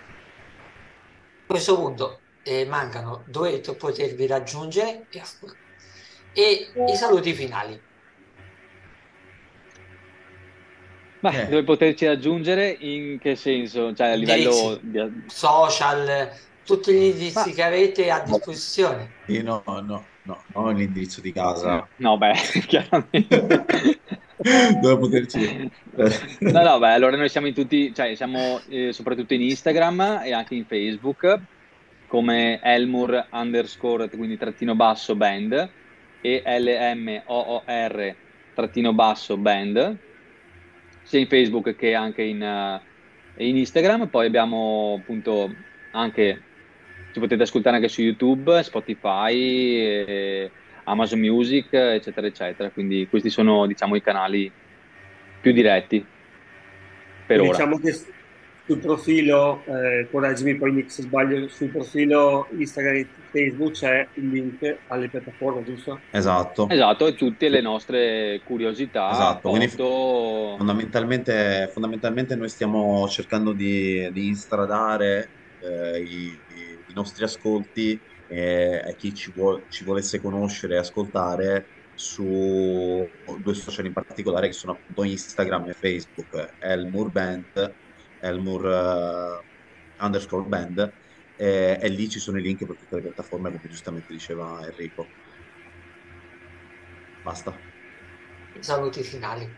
C: A questo punto eh, mancano dove to- potervi raggiungere e, ascol- e i saluti finali.
E: Beh,
D: Eh,
E: dove poterci raggiungere in che senso? Cioè a livello
C: Indirizzi,
E: di...
C: social, tutti gli indizi
E: Ma
C: che avete a disposizione.
D: sì, no, no, no, non l'indirizzo di casa.
E: no, beh, chiaramente.
D: Dove poterci...
E: No, no, beh, allora noi siamo in tutti, cioè siamo eh, soprattutto in Instagram e anche in Facebook come Elmour underscore, quindi trattino basso band e L M O O R trattino basso band, sia in Facebook che anche in, eh, in Instagram. Poi abbiamo appunto anche, ci potete ascoltare anche su YouTube, Spotify, eh, Amazon Music, eccetera, eccetera. Quindi questi sono, diciamo, i canali più diretti per
F: E
E: ora.
F: diciamo che sul profilo, eh, correggimi poi Nick se sbaglio, sul profilo Instagram e Facebook c'è il link alle piattaforme, giusto?
D: Esatto.
E: Esatto, e tutte le
D: Sì,
E: nostre curiosità,
D: esatto. Quindi f-
E: foto.
D: fondamentalmente, fondamentalmente noi stiamo cercando di, di instradare eh, i, i nostri ascolti e, e chi ci, vuol- ci volesse conoscere e ascoltare su due social in particolare che sono appunto Instagram e Facebook, Elmour Band, Elmour eh, underscore band, e, e lì ci sono i link per tutte le piattaforme, come giustamente diceva Enrico. Basta.
C: I saluti finali.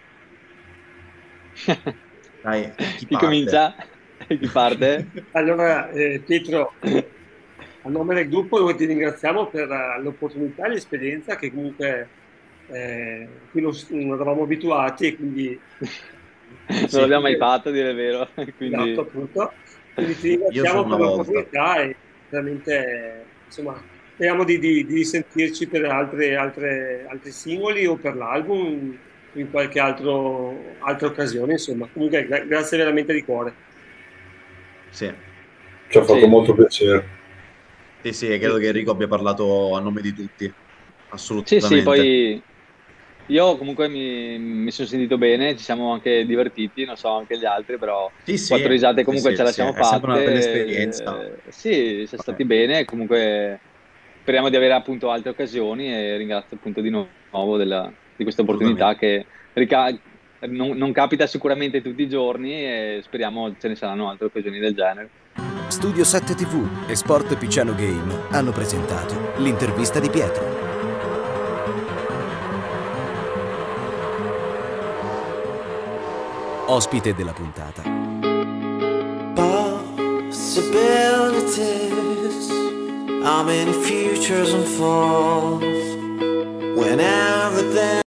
D: Dai, chi
E: Chi
D: parte?
E: comincia? Chi parte?
F: Allora, eh, Pietro, a nome del gruppo noi ti ringraziamo per eh, l'opportunità e l'esperienza che comunque eh, qui non, non eravamo abituati e quindi
E: Non
D: Sì,
E: l'abbiamo mai fatto, a dire il vero,
F: esatto,
E: quindi
F: appunto. Quindi ti
D: io solo
F: ringraziamo
D: una
F: per
D: volta.
F: l'opportunità e veramente, eh, insomma, speriamo di, di, di risentirci per altre, altre, altri singoli o per l'album o in qualche altro, altra occasione, insomma. Comunque, gra- grazie veramente di cuore.
D: Sì,
G: Ci ha fatto
E: sì.
G: molto piacere.
D: sì, sì, credo che Enrico abbia parlato a nome di tutti.
E: Sì, sì,
D: Assolutamente.
E: poi io comunque mi, mi sono sentito bene, ci siamo anche divertiti, non so anche gli altri, però
D: Sì,
E: quattro
D: sì,
E: risate
D: sì,
E: comunque ce
D: sì,
E: le
D: sì,
E: siamo
D: è sempre una bella esperienza.
E: fatte. Eh, sì, siamo stati bene, comunque speriamo di avere appunto altre occasioni e ringrazio appunto di nuovo della- di questa opportunità
D: Assolutamente.
E: che rica- non, non capita sicuramente tutti i giorni e speriamo ce ne saranno altre occasioni del genere.
A: Studio sette ti vu e Sport Picciano Game hanno presentato l'intervista di Pietro. Ospite della puntata.
B: Possibilities, how many futures unfold when everything